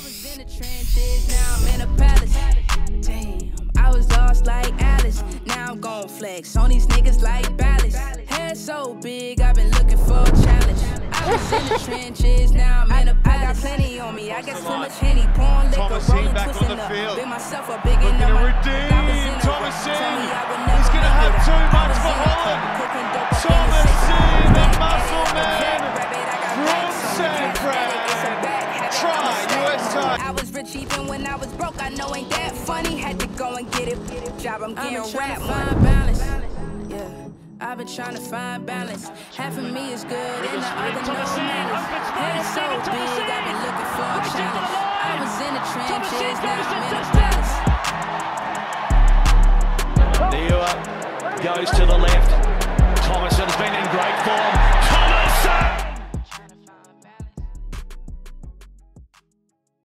was in the trenches, now I'm in a palace. Damn, I was lost like Alice. Now I'm gon' flex on these niggas like ballast. Head so big, I've been looking for a challenge. I was in the trenches, now I'm in a palace. I got plenty on me, I got so much Henny, pouring liquor, rolling, twisting up. Been myself a big enough. We're gonna redeem Tomasin. He's gonna have too much for Holland. Tomasin, the muscle man, from San Fran. Try, US time. I was rich even when I was broke, I know ain't that funny. Had to go and get it, job, I'm getting rap money. Yeah, I've been trying to find balance. Half of me is good and the other no manners. Head so big, I've been looking for a challenge. I was in the trenches, now I'm in a palace. Goes to the left. Tomasin's been in great form.